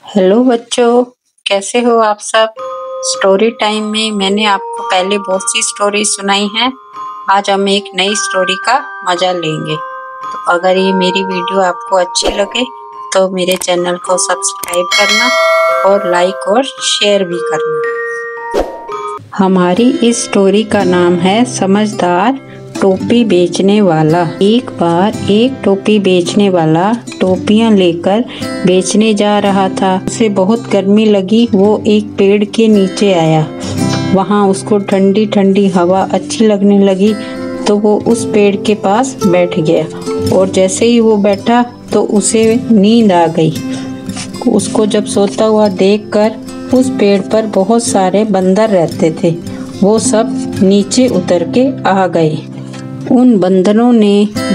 Hello बच्चों, कैसे हो आप सब। स्टोरी टाइम में मैंने आपको पहले बहुत सी स्टोरी सुनाई हैं। आज हम एक नई स्टोरी का मजा लेंगे। तो अगर ये मेरी वीडियो आपको अच्छी लगे तो मेरे चैनल को सब्सक्राइब करना और लाइक और शेयर भी करना। हमारी इस स्टोरी का नाम है समझदार टोपी बेचने वाला। एक बार एक टोपी बेचने वाला टोपियां लेकर बेचने जा रहा था। उसे बहुत गर्मी लगी। वो एक पेड़ के नीचे आया। वहाँ उसको ठंडी ठंडी हवा अच्छी लगने लगी तो वो उस पेड़ के पास बैठ गया। और जैसे ही वो बैठा तो उसे नींद आ गई। उसको जब सोता हुआ देखकर उस पेड़ पर बहुत सारे बंदर रहते थे। वो सब नीचे उतर के आ गए। उन बंदरों ने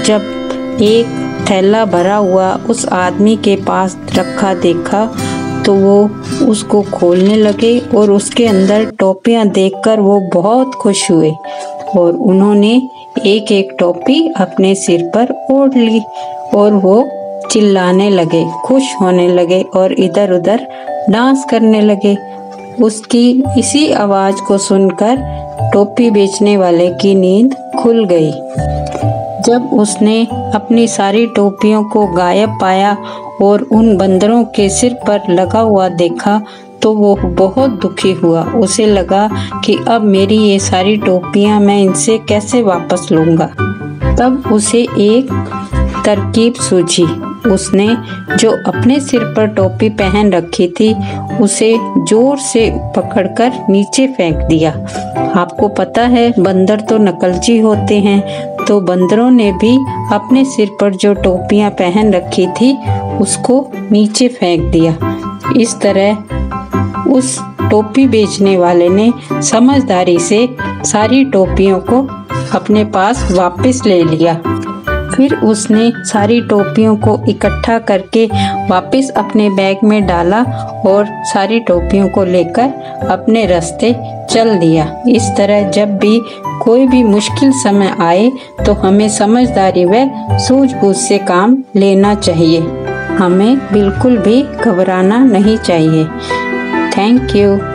जब एक थैला भरा हुआ उस आदमी के पास रखा देखा तो वो उसको खोलने लगे और उसके अंदर टोपियां देखकर वो बहुत खुश हुए और उन्होंने एक एक टोपी अपने सिर पर ओढ़ ली और वो चिल्लाने लगे, खुश होने लगे और इधर उधर डांस करने लगे। उसकी इसी आवाज को सुनकर टोपी बेचने वाले की नींद खुल गई। जब उसने अपनी सारी टोपियों को गायब पाया और उन बंदरों के सिर पर लगा हुआ देखा तो वो बहुत दुखी हुआ। उसे लगा कि अब मेरी ये सारी टोपियां मैं इनसे कैसे वापस लूँगा। तब उसे एक तरकीब सूझी। उसने जो अपने सिर पर टोपी पहन रखी थी उसे जोर से पकड़कर नीचे फेंक दिया। आपको पता है बंदर तो नकलची होते हैं, तो बंदरों ने भी अपने सिर पर जो टोपियां पहन रखी थी उसको नीचे फेंक दिया। इस तरह उस टोपी बेचने वाले ने समझदारी से सारी टोपियों को अपने पास वापस ले लिया। फिर उसने सारी टोपियों को इकट्ठा करके वापस अपने बैग में डाला और सारी टोपियों को लेकर अपने रास्ते चल दिया। इस तरह जब भी कोई भी मुश्किल समय आए तो हमें समझदारी व सूझबूझ से काम लेना चाहिए। हमें बिल्कुल भी घबराना नहीं चाहिए। Thank you.